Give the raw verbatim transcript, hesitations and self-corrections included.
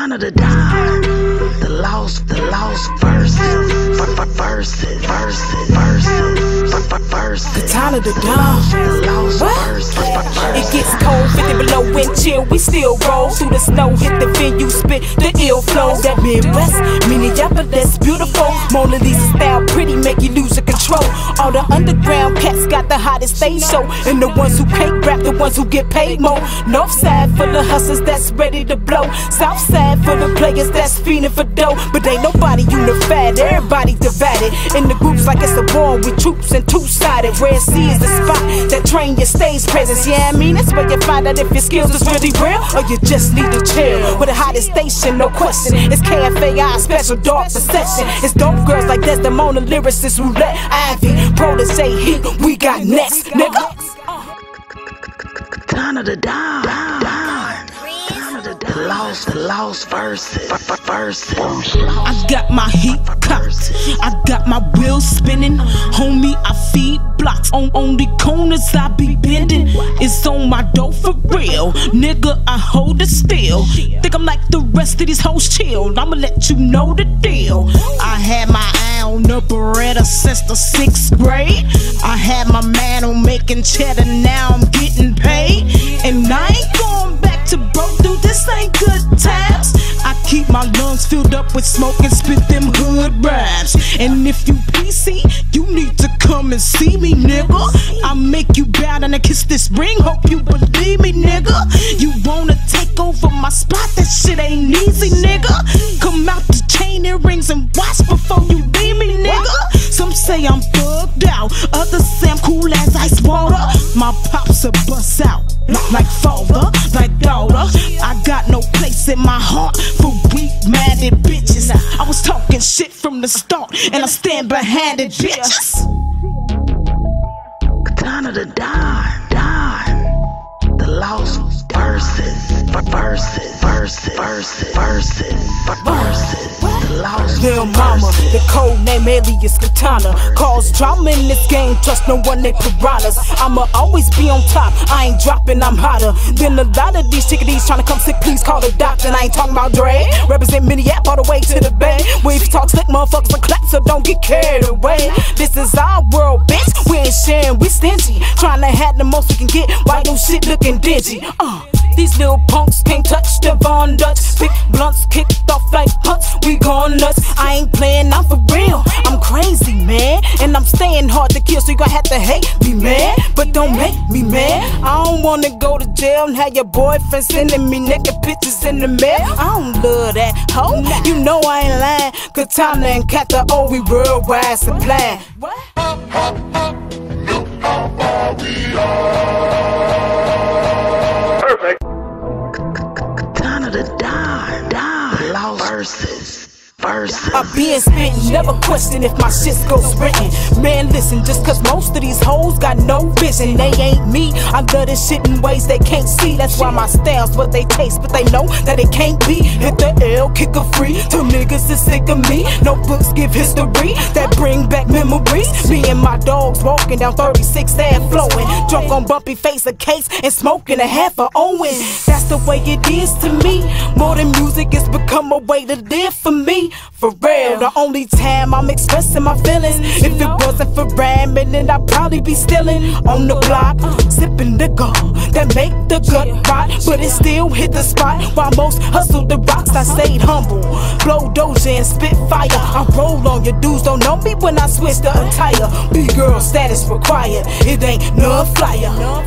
Katana the dime, the lost, the lost verses, verses, verses, verses, verses. Katana the dime. What? It gets cold, fifty below, wind chill. We still roll through the snow, hit the venue, spit the ill flow. That Midwest, Minneapolis, beautiful. Mona Lisa style, pretty, make you lose your control. All the underground cats got the hottest stage show, and the ones who can't rap, the ones who get paid more. North side for the hustlers that's ready to blow. South side for the players that's fiending for dough. But ain't nobody unified, everybody divided. In the groups like it's a war with troops and two-sided. Red Sea is the spot that train your stage presence. Yeah, I mean, that's where you find out if your skills is really real or you just need to chill. With the hottest station, no question. It's K F A I, special dark perception. It's dope girls like Desdemona, lyricist, roulette, Ivy, protege, heat. We got next, nigga. Katana the dime, dime. The lost, the lost verses, verses. I got my heat cocked, I got my wheels spinning. Homie, I feed blocks on only corners I be bending. It's on my dough for real, nigga. I hold it still. Think I'm like the rest of these hoes chill. I'ma let you know the deal. I had my eye on the Beretta since the sixth grade. I had my man on making cheddar. Now I'm getting paid, and I ain't going back to broke, dude. This ain't good times. I keep my lungs filled up with smoke and spit them hood rhymes. And if you P C, you need to come and see me, nigga. I make you bow down and kiss this ring. Hope you believe me, nigga. You wanna take over my spot? That shit ain't easy, nigga. Come out the chain and rings and watch before you leave me, nigga. Some say I'm bugged out, others say I'm cool as ice water. My pops a bust out, like father, like daughter. I got no place in my heart for weak-minded bitches. I was talking shit from the start, and I stand behind it, bitches. Katana the dime, dime. The lost verses, verses, verses, verses, verses, verses. The lost Lil Mama, the code name alias Katana. Cause drama in this game, trust no one, they piranhas. I'ma always be on top, I ain't dropping, I'm hotter than a lot of these chickadees tryna come sick, please call the doctor. And I ain't talking about Dre, represent Minneapolis all the way to the Bay. Where if you talk slick, motherfuckers will clap, so don't get carried away. This is our world, bitch, we ain't sharing, we stingy. Tryna have the most we can get, why your shit looking dingy? Uh These little punks can't touch the Von Dutch. Big blunts kicked off like punks, we gone nuts. I ain't playing, I'm for real, I'm crazy, man. And I'm staying hard to kill, so you gon' have to hate me, man. But don't make me mad. I don't wanna go to jail and have your boyfriend sending me naked pictures in the mail. I don't love that hoe, you know I ain't lying. Katana and Katha, oh, we worldwide supply. What? Look how far we are. Perfect. Katana the dime, dime. Lost verses. I been spittin', never question if my shit goes sprinting. Man, listen, just cause most of these hoes got no vision, they ain't me. I love this shit in ways they can't see. That's why my style's what they taste, but they know that it can't be. Hit the L, kick a free. Two niggas is sick of me. No books give history that bring back memories. Me and my dogs walking down thirty-sixth Ave flowing, drunk on bumpy face of case and smoking a half of Owen. That's the way it is to me. More than music, it's become a way to live for me. For real, the only time I'm expressing my feelings. If it wasn't for rhyming, then I'd probably be stealing on the block, sipping liquor that make the gut rot, but it still hit the spot. While most hustle the rocks, I stayed humble. Blow Doja and spit fire. I roll on your dudes, don't know me when I switch the attire. B-girl status required, it ain't no flyer.